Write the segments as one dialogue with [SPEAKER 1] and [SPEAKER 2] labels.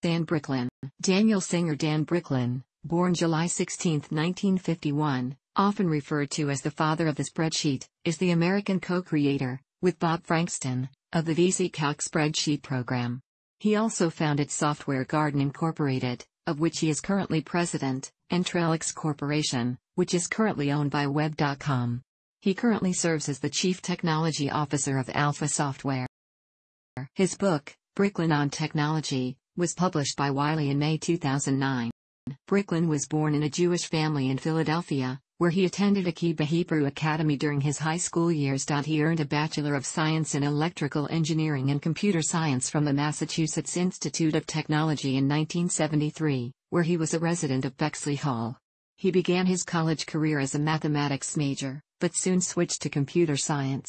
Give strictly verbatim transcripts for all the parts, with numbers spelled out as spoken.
[SPEAKER 1] Dan Bricklin. Daniel Singer Dan Bricklin, born July sixteenth nineteen fifty-one, often referred to as the father of the spreadsheet, is the American co-creator, with Bob Frankston, of the VisiCalc spreadsheet program. He also founded Software Garden Incorporated, of which he is currently president, and Trellix Corporation, which is currently owned by Web dot com. He currently serves as the Chief Technology Officer of Alpha Software. His book, Bricklin on Technology, was published by Wiley in May two thousand nine. Bricklin was born in a Jewish family in Philadelphia, where he attended Akiba Hebrew Academy during his high school years. He earned a Bachelor of Science in Electrical Engineering and Computer Science from the Massachusetts Institute of Technology in nineteen seventy-three, where he was a resident of Bexley Hall. He began his college career as a mathematics major, but soon switched to computer science.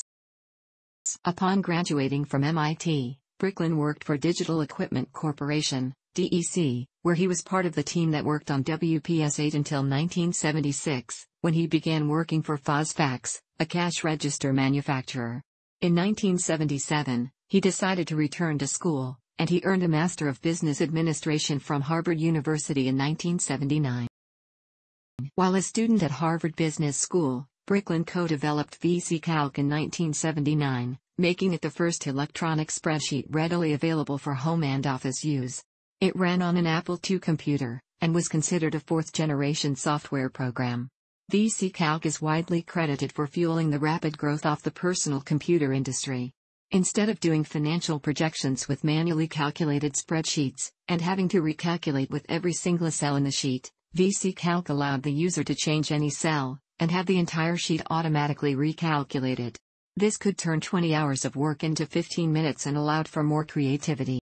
[SPEAKER 1] Upon graduating from M I T, Bricklin worked for Digital Equipment Corporation, D E C, where he was part of the team that worked on W P S eight until nineteen seventy-six, when he began working for Fosfax, a cash register manufacturer. In nineteen seventy-seven, he decided to return to school, and he earned a Master of Business Administration from Harvard University in nineteen seventy-nine. While a student at Harvard Business School, Bricklin co-developed VisiCalc in nineteen seventy-nine, making it the first electronic spreadsheet readily available for home and office use. It ran on an Apple two computer, and was considered a fourth-generation software program. VisiCalc is widely credited for fueling the rapid growth of the personal computer industry. Instead of doing financial projections with manually calculated spreadsheets, and having to recalculate with every single cell in the sheet, VisiCalc allowed the user to change any cell, and have the entire sheet automatically recalculated. This could turn twenty hours of work into fifteen minutes and allowed for more creativity.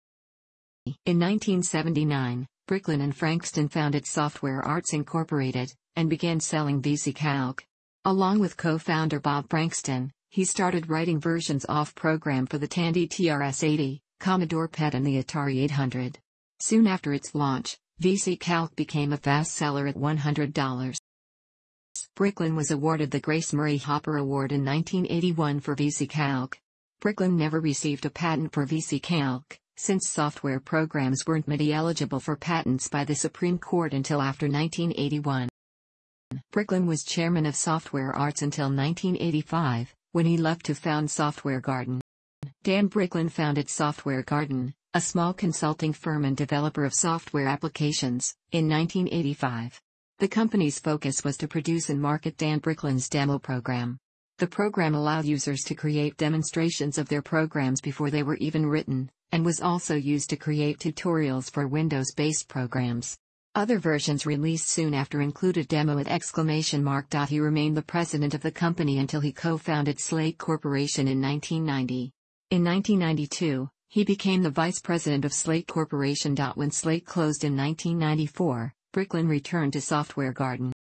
[SPEAKER 1] In nineteen seventy-nine, Bricklin and Frankston founded Software Arts Incorporated, and began selling VisiCalc. Along with co-founder Bob Frankston, he started writing versions off-program for the Tandy T R S eighty, Commodore P E T and the Atari eight hundred. Soon after its launch, VisiCalc became a fast seller at one hundred dollars. Bricklin was awarded the Grace Murray Hopper Award in nineteen eighty-one for VisiCalc. Bricklin never received a patent for VisiCalc, since software programs weren't made eligible for patents by the Supreme Court until after nineteen eighty-one. Bricklin was chairman of Software Arts until nineteen eighty-five, when he left to found Software Garden. Dan Bricklin founded Software Garden, a small consulting firm and developer of software applications, in nineteen eighty-five. The company's focus was to produce and market Dan Bricklin's demo program. The program allowed users to create demonstrations of their programs before they were even written, and was also used to create tutorials for Windows-based programs. Other versions released soon after included demo at exclamation mark. He remained the president of the company until he co-founded Slate Corporation in nineteen ninety. In nineteen ninety-two, he became the vice president of Slate Corporation. When Slate closed in nineteen ninety-four, Bricklin returned to Software Garden.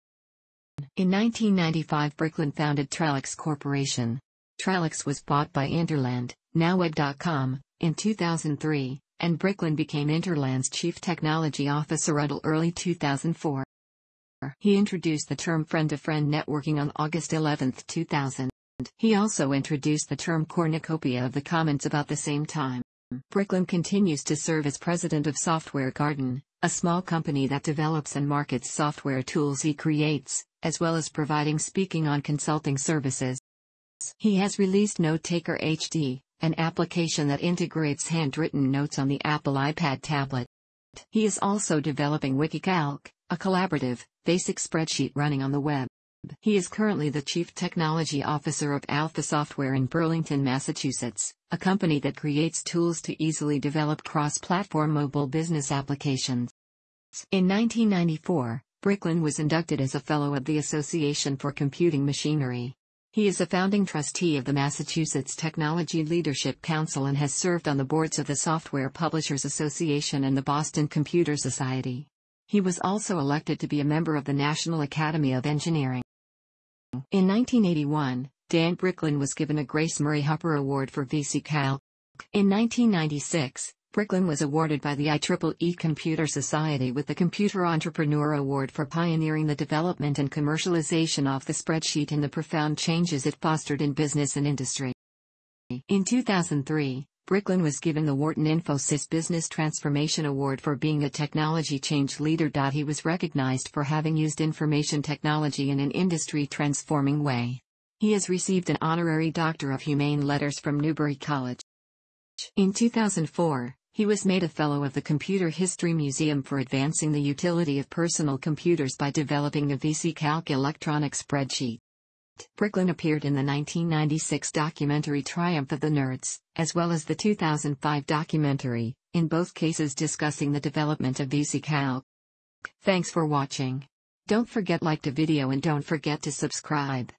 [SPEAKER 1] In nineteen ninety-five, Bricklin founded Trellix Corporation. Trellix was bought by Interland, now Web dot com, in two thousand three, and Bricklin became Interland's chief technology officer until early two thousand four. He introduced the term friend-to-friend networking on August eleventh two thousand. He also introduced the term cornucopia of the commons about the same time. Bricklin continues to serve as president of Software Garden, a small company that develops and markets software tools he creates, as well as providing speaking on consulting services. He has released NoteTaker H D, an application that integrates handwritten notes on the Apple iPad tablet. He is also developing WikiCalc, a collaborative, basic spreadsheet running on the web. He is currently the Chief Technology Officer of Alpha Software in Burlington, Massachusetts, a company that creates tools to easily develop cross-platform mobile business applications. In nineteen ninety-four, Bricklin was inducted as a Fellow of the Association for Computing Machinery. He is a founding trustee of the Massachusetts Technology Leadership Council and has served on the boards of the Software Publishers Association and the Boston Computer Society. He was also elected to be a member of the National Academy of Engineering. In nineteen eighty-one, Dan Bricklin was given a Grace Murray Hopper Award for VisiCalc. In nineteen ninety-six, Bricklin was awarded by the I triple E Computer Society with the Computer Entrepreneur Award for pioneering the development and commercialization of the spreadsheet and the profound changes it fostered in business and industry. In two thousand three, Bricklin was given the Wharton Infosys Business Transformation Award for being a technology change leader. He was recognized for having used information technology in an industry-transforming way. He has received an honorary Doctor of Humane Letters from Newbury College. In two thousand four, he was made a Fellow of the Computer History Museum for advancing the utility of personal computers by developing the VisiCalc electronic spreadsheet. Bricklin appeared in the nineteen ninety-six documentary Triumph of the Nerds, as well as the two thousand five documentary, in both cases discussing the development of VisiCalc. Thanks for watching. Don't forget to like the video and don't forget to subscribe.